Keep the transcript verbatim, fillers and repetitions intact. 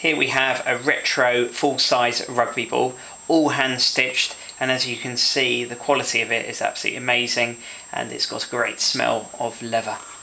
Here we have a retro full-size rugby ball, all hand stitched, and as you can see the quality of it is absolutely amazing and it's got a great smell of leather.